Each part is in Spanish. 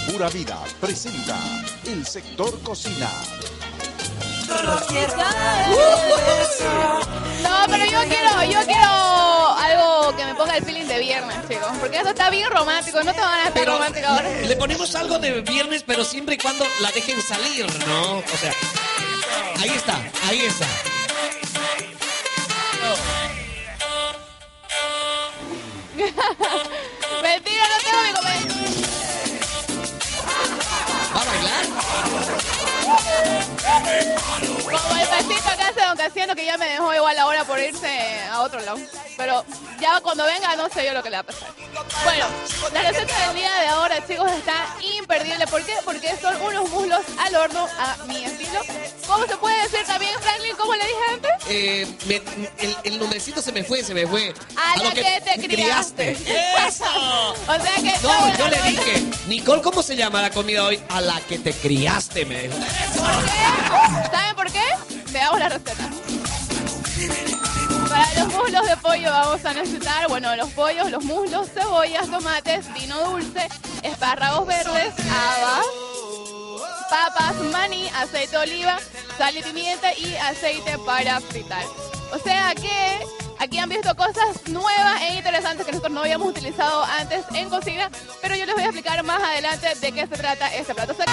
Pura Vida presenta El Sector Cocina. No, pero yo quiero algo que me ponga el feeling de viernes, chicos. Porque esto está bien romántico, no te van a estar romántico ahora. Le ponemos algo de viernes, pero siempre y cuando la dejen salir, ¿no? O sea, ahí está, ahí está. Mentira, no tengo mi comentario. ¿Va a bailar? Como el pasito acá hace Don Casiano, que ya me dejó igual ahora por irse a otro lado. Pero ya cuando venga no sé yo lo que le va a pasar. Bueno, la receta del día de ahora, chicos, está imperdible. ¿Por qué? Porque son unos muslos al horno a mi estilo. ¿Cómo se puede decir también, Franklin? ¿Cómo le dije antes? El nombrecito se me fue. A la que te criaste. ¡Eso! O sea que... No, yo le dije, Nicole, ¿cómo se llama la comida hoy? A la que te criaste, me dijo. ¿Por qué? ¿Saben por qué? Veamos la receta. Para los muslos de pollo vamos a necesitar, bueno, los pollos, los muslos, cebollas, tomates, vino dulce, espárragos verdes, habas, papas, maní, aceite de oliva, sal y pimienta y aceite para fritar. O sea que aquí han visto cosas nuevas e interesantes que nosotros no habíamos utilizado antes en cocina, pero yo les voy a explicar más adelante de qué se trata este plato. O sea,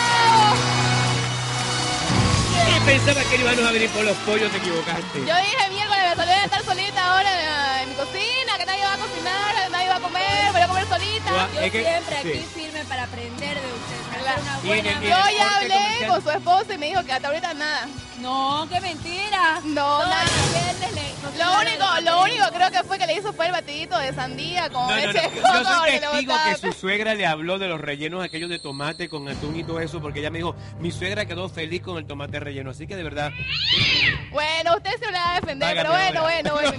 Y pensaba que íbamos a venir por los pollos, te equivocaste. yo dije miércoles, me salí de estar solita ahora en mi cocina, que nadie va a cocinar, nadie va a comer, voy a comer solita. Es que- Siempre aquí sí. firme para aprender de ustedes. Para Claro. hacer una Y buena... en el- Yo corte ya hablé comercial. con su esposo y me dijo que hasta ahorita nada. No, qué mentira. No, Todos nada. los viernes le cocinaron Lo único creo que fue que le hizo fue el batidito de sandía con No, leche de Yo coco, soy porque le testigo gustaba. que su suegra le habló de los rellenos aquellos de tomate con atún y todo eso, porque ella me dijo, mi suegra quedó feliz con el tomate relleno, así que de verdad... Bueno, usted se lo va a defender, pero Págame bueno. ahora.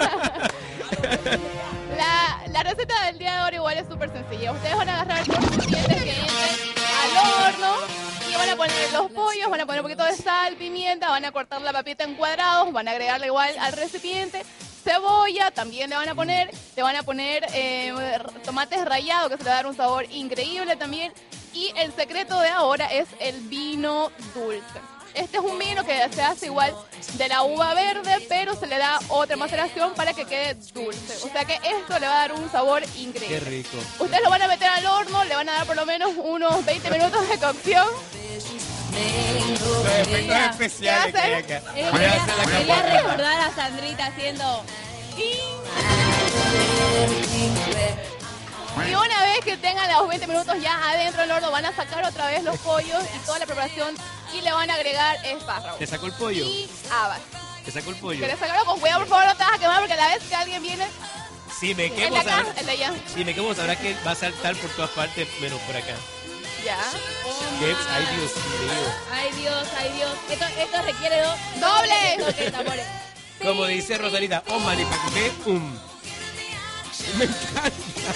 La receta del día de hoy igual es súper sencilla. Ustedes van a agarrar los ingredientes que entren al horno y van a poner los pollos, van a poner un poquito de sal, pimienta, van a cortar la papita en cuadrados, van a agregarle igual al recipiente. Cebolla también le van a poner tomates rallados, que se le va a dar un sabor increíble también. Y el secreto de ahora es el vino dulce. Este es un vino que se hace igual de la uva verde, pero se le da otra maceración para que quede dulce. O sea que esto le va a dar un sabor increíble. Qué rico. Ustedes lo van a meter al horno, le van a dar por lo menos unos 20 minutos de cocción. Los efectos especiales que hay acá. Voy a hacer la Quería campana. recordar a Sandrita haciendo... Y una vez que tengan los 20 minutos ya adentro del horno, van a sacar otra vez los pollos y toda la preparación y le van a agregar espárragos. ¿Te sacó el pollo? Y habas. ¿Te sacó el pollo? ¿Querés sacarlo con cuidado? Por favor, no te vas a quemar porque a la vez que alguien viene, Si me el quemo, de acá, sabrá, el de allá. si me quemo, sabrá que va a saltar por todas partes, menos por acá. Ya. Ay, Dios mío. Ay Dios. Esto requiere ¡Doble! toques, amores. Como dice Rosalita, oh, manipaque, Me encanta.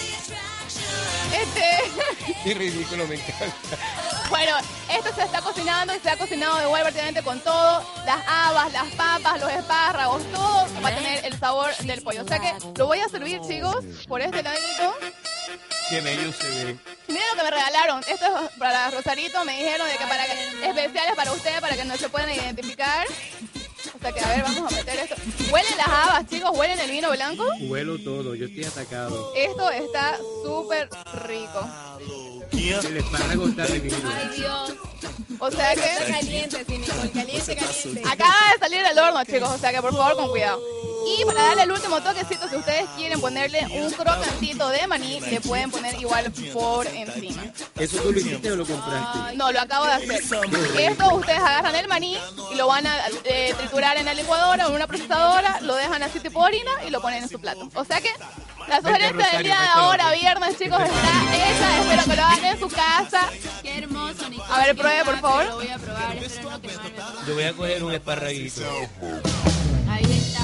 Qué ridículo, me encanta. Bueno, esto se está cocinando y se ha cocinado igual prácticamente con todo. Las habas, las papas, los espárragos, todo va a tener el sabor del pollo. O sea que lo voy a servir, chicos, por este ladito. Qué bello se ve. Miren lo que me regalaron. Esto es para Rosarito. Me dijeron de que para especiales para ustedes, para que no se puedan identificar. O sea que, a ver, vamos a meter esto. ¿Huelen las habas, chicos? ¿Huelen el vino blanco? Huelo todo, yo estoy atacado. Esto está súper rico. El espárrago está divino. Ay Dios. O sea Está que caliente, sí, Nicole. Caliente. acaba de salir del horno, chicos. O sea que, por favor, con cuidado. Y para darle el último toquecito, si ustedes quieren ponerle un crocantito de maní, le pueden poner igual por encima. ¿Eso tú lo hiciste o lo compraste? No, lo acabo de hacer. Esto ustedes agarran el maní y lo van a triturar en la licuadora o en una procesadora, lo dejan así tipo harina y lo ponen en su plato. O sea que la sugerencia del día de ahora, viernes, chicos, está hecha. Espero que lo hagan en su casa. Qué hermoso, Nicole. A ver, pruebe, por favor. Lo voy a probar. Esperando que no. Yo voy a coger un esparraguito. Ahí está.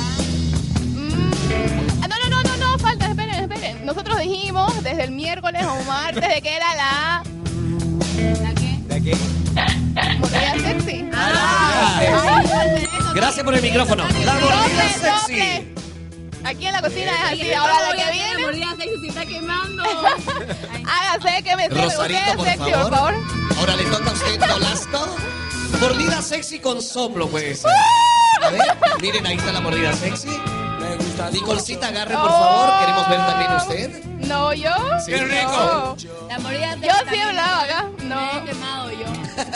No, falta, esperen. Nosotros dijimos desde el miércoles o martes de que era la ¿La qué? ¿De qué? morrilla sexy. Gracias por el micrófono. La mordida Doble, sexy. doble. Aquí en la cocina es así. Ay, Ahora la voy que a hacer viene, mordida sexy, se está quemando. Ay, hágase que me sirve Rosarito, usted por sexy, por favor. favor. Ahora le toca a usted, Nolasco. Mordida sexy con soplo, puede ser. A ver, miren, ahí está la mordida sexy. Nicolcita, agarre, por favor. Queremos ver también usted. No, yo. Sí. ¡Qué rico! No. la mordida sexy Yo sí también hablaba acá. Me he No. quemado yo.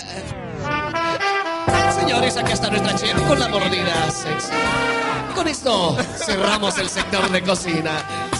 Señores, aquí está nuestra chef con la mordida sexy. Y con esto cerramos el sector de cocina.